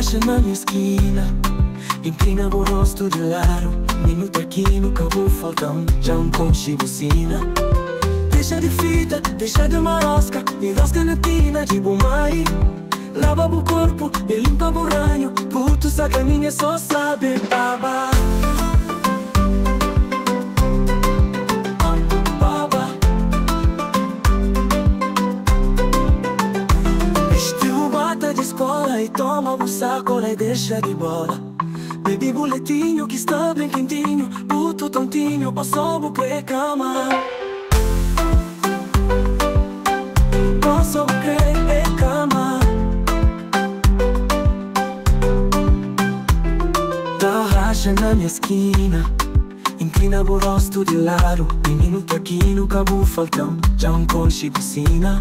racha na minha esquina, inclina o rosto de lado. Minuto aqui no cabo faltão, já não consigo buzina. Deixa de fita, deixa de marosca, enrosca na tina de bomai. Lava o corpo e limpa o ranho, puto sa caminha só sabe baba. Baba. Veste o bata de escola e toma o sacola e deixa de bola. Bebi boletinho que está bem quentinho, puto tontinho, passou o que cama. Passou o que cama. Tá racha na minha esquina, inclina o rosto de lado. Menino tá aqui no cabo faltão, já não consigo buzina.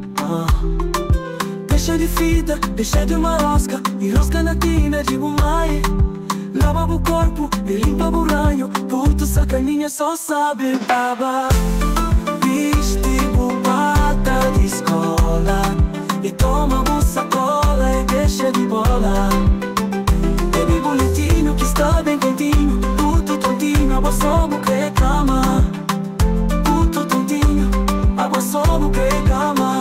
Deixa de fita, deixa de marosca, enrosca na tina de bomai. Lava o corpo e limpa o ranho, puto sacaninha só sabe baba. Veste bata de escola e toma uma sacola e deixa de bola. Bebe boletinho que está bem quentinho, puto tontinho, água sobe que cama. Puto tontinho, água sobe que cama.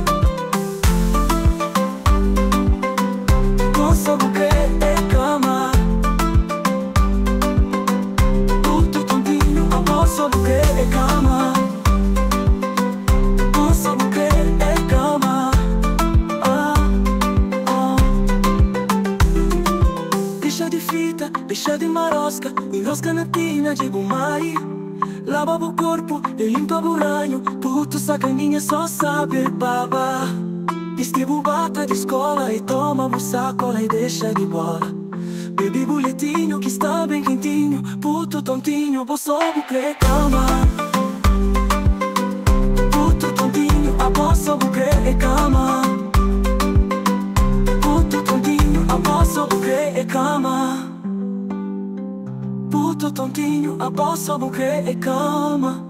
Água sobe que cama. Puto tontinho, água sobe que cama. Água sobe que cama. Deixa de fita, deixa de marosca, enrosca na tina de bomai. Lava o corpo e limpa o ranho, puto sacaninha só sabe baba. Veste bata de escola e toma o sacola e deixa de bola. Bebi boletinho que está bem quentinho, puto tontinho, sobe que cama. Puto tontinho, sobe que cama. Puto tontinho, sobe que cama. Puto tontinho, sobe que cama.